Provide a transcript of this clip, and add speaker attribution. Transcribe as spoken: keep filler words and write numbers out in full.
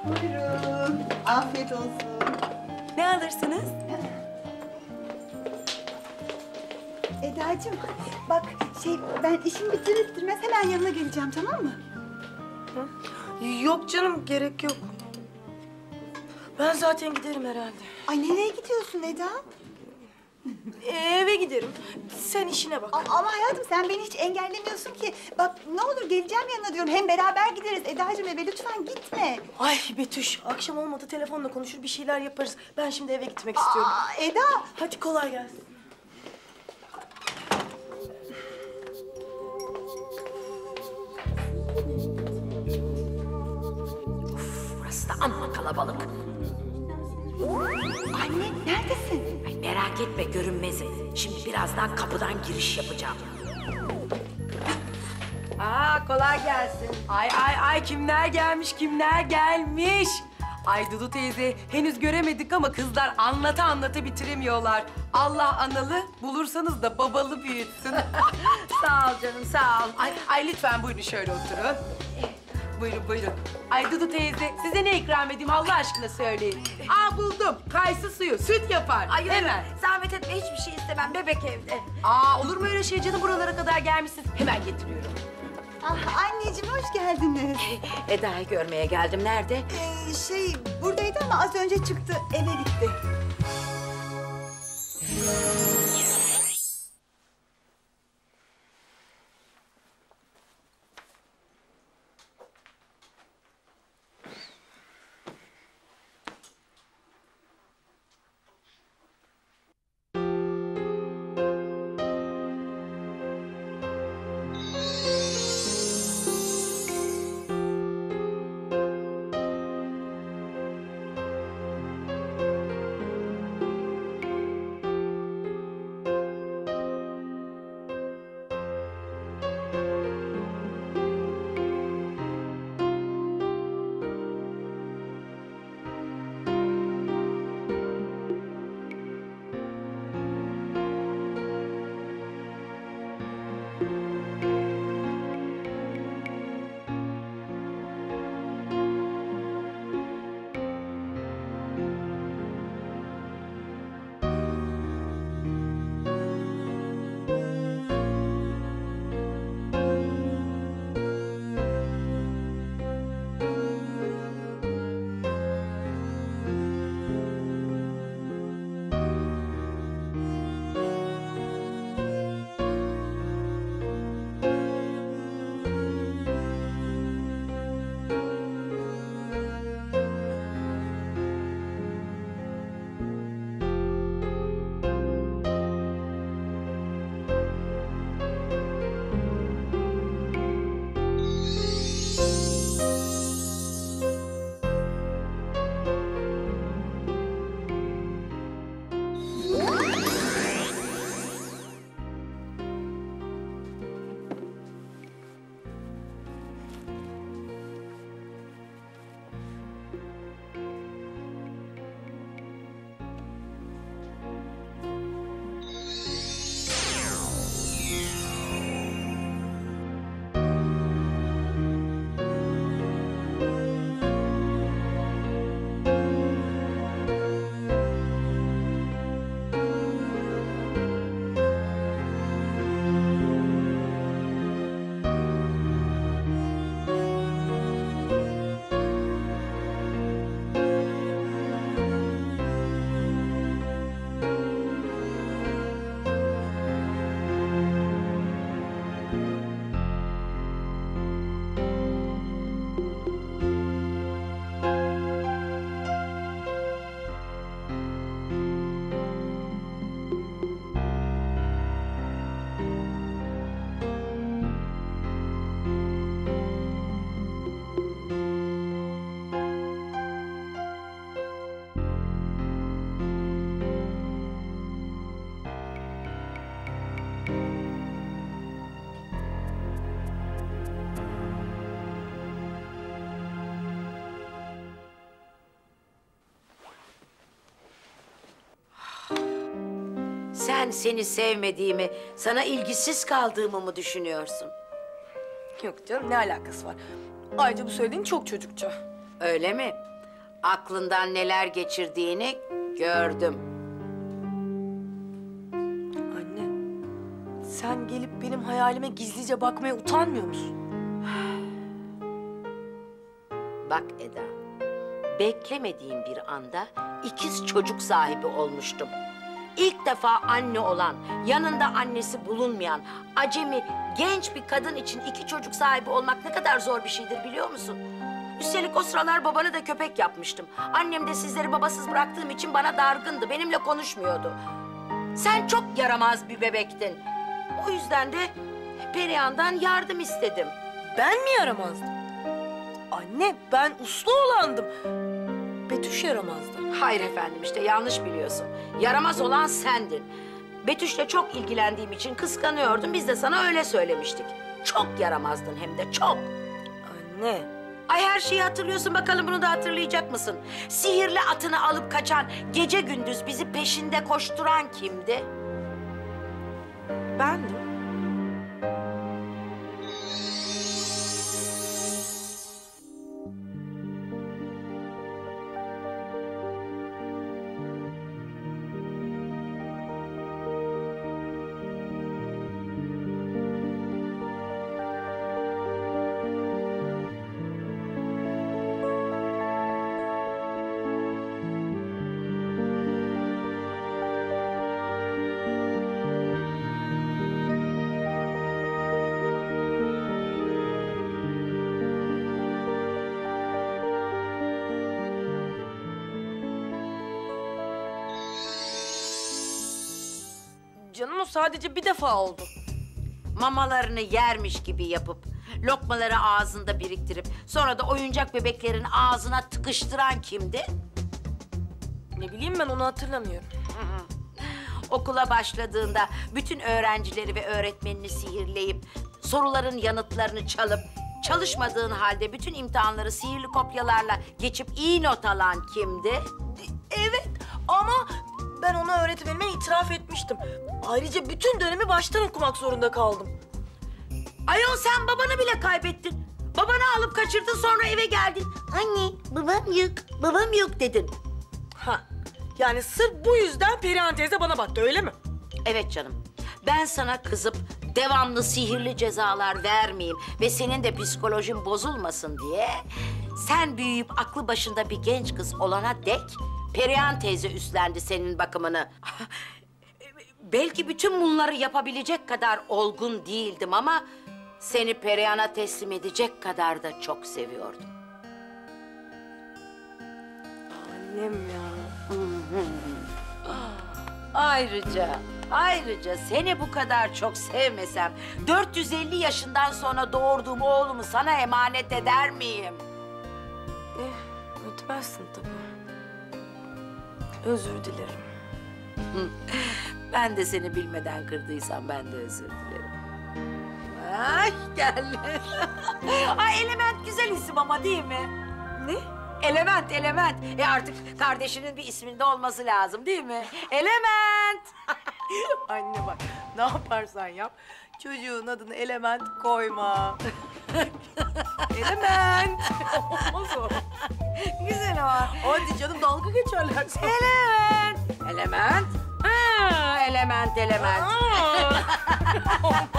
Speaker 1: Buyurun. Afiyet olsun.
Speaker 2: Ne alırsınız?
Speaker 1: Edacığım, bak şey ben işimi bitirir bitirmez hemen yanına geleceğim, tamam mı?
Speaker 2: Yok canım, gerek yok. Ben zaten giderim herhalde.
Speaker 1: Ay nereye gidiyorsun Eda?
Speaker 2: Ee, eve giderim. Sen işine bak.
Speaker 1: A- ama hayatım sen beni hiç engellemiyorsun ki. Bak ne olur geleceğim yanına diyorum. Hem beraber gideriz. Edacığım eve lütfen gitme.
Speaker 2: Ay Betüş, akşam olmadı telefonla konuşur bir şeyler yaparız. Ben şimdi eve gitmek istiyorum.
Speaker 1: Aa, Eda.
Speaker 2: Hadi kolay gelsin.
Speaker 3: Burası da amma kalabalık.
Speaker 1: Anne neredesin?
Speaker 3: Ay merak etme görünmezi. Şimdi birazdan kapıdan giriş yapacağım.
Speaker 2: Aa kolay gelsin. Ay ay ay kimler gelmiş kimler gelmiş. Ay Dudu teyze henüz göremedik ama kızlar anlata anlata bitiremiyorlar. Allah analı bulursanız da babalı büyütsün. Sağ ol canım sağ ol. Ay, ay lütfen buyurun şöyle oturun. Buyurun buyurun. Ay Dudu teyze size ne ikram edeyim Allah aşkına söyleyin. Aa buldum kayısı suyu süt yapar.
Speaker 3: Ay
Speaker 2: hemen.
Speaker 3: Zahmet etme hiçbir şey istemem bebek evde.
Speaker 2: Aa olur mu öyle şey canım buralara kadar gelmişsiniz. Hemen getiriyorum.
Speaker 1: Ah, anneciğim hoş geldiniz.
Speaker 3: Eda'yı görmeye geldim. Nerede?
Speaker 1: Ee, şey buradaydı ama az önce çıktı. Eve gitti.
Speaker 3: Sen seni sevmediğimi, sana ilgisiz kaldığımı mı düşünüyorsun?
Speaker 2: Yok canım ne alakası var? Ayrıca bu söylediğin çok çocukça.
Speaker 3: Öyle mi? Aklından neler geçirdiğini gördüm.
Speaker 2: Anne, sen gelip benim hayalime gizlice bakmaya utanmıyor musun?
Speaker 3: Bak Eda, beklemediğim bir anda ikiz çocuk sahibi olmuştum. İlk defa anne olan, yanında annesi bulunmayan, acemi, genç bir kadın için iki çocuk sahibi olmak ne kadar zor bir şeydir biliyor musun? Üstelik o sıralar babanı da köpek yapmıştım. Annem de sizleri babasız bıraktığım için bana dargındı, benimle konuşmuyordu. Sen çok yaramaz bir bebektin. O yüzden de Perihan'dan yardım istedim.
Speaker 2: Ben mi yaramazdım? Anne, ben uslu olandım. Betüş yaramazdı.
Speaker 3: Hayır efendim, işte yanlış biliyorsun. Yaramaz olan sendin. Betüş'le çok ilgilendiğim için kıskanıyordum. Biz de sana öyle söylemiştik. Çok yaramazdın hem de çok.
Speaker 2: Anne.
Speaker 3: Ay her şeyi hatırlıyorsun, bakalım bunu da hatırlayacak mısın? Sihirli atını alıp kaçan, gece gündüz bizi peşinde koşturan kimdi?
Speaker 2: Bendim. Canım o sadece bir defa oldu.
Speaker 3: Mamalarını yermiş gibi yapıp, lokmaları ağzında biriktirip, sonra da oyuncak bebeklerin ağzına tıkıştıran kimdi?
Speaker 2: Ne bileyim ben onu hatırlamıyorum.
Speaker 3: Okula başladığında bütün öğrencileri ve öğretmenini sihirleyip, soruların yanıtlarını çalıp, çalışmadığın halde bütün imtihanları sihirli kopyalarla geçip iyi not alan kimdi?
Speaker 2: Evet ama ben ona öğretmenime itiraf etmiştim. Ayrıca bütün dönemi baştan okumak zorunda kaldım.
Speaker 3: Ayol sen babanı bile kaybettin. Babanı alıp kaçırdın, sonra eve geldin. Anne babam yok, babam yok dedin.
Speaker 2: Ha, yani sırf bu yüzden Perihan teyze bana baktı öyle mi?
Speaker 3: Evet canım. Ben sana kızıp devamlı sihirli cezalar vermeyeyim ve senin de psikolojin bozulmasın diye sen büyüyüp aklı başında bir genç kız olana dek Perihan teyze üstlendi senin bakımını. Belki bütün bunları yapabilecek kadar olgun değildim ama seni Perihan'a teslim edecek kadar da çok seviyordum.
Speaker 2: Annem ya.
Speaker 3: Ayrıca, ayrıca seni bu kadar çok sevmesem dört yüz elli yaşından sonra doğurduğum oğlumu sana emanet eder miyim?
Speaker 2: Eh, ötmezsin tabii. Özür dilerim.
Speaker 3: Ben de seni bilmeden kırdıysam ben de özür dilerim. Ay gel. Ay Element güzel isim ama değil mi?
Speaker 2: Ne?
Speaker 3: Element, Element. E artık kardeşinin bir isminde olması lazım değil mi? Element.
Speaker 2: Anne bak, ne yaparsan yap, çocuğun adını Element koyma. Element. Olmaz o.
Speaker 3: Güzel ama.
Speaker 2: Hadi canım, dalga geçerler sana.
Speaker 3: Element. Element. Ha, element, element.
Speaker 2: Aa!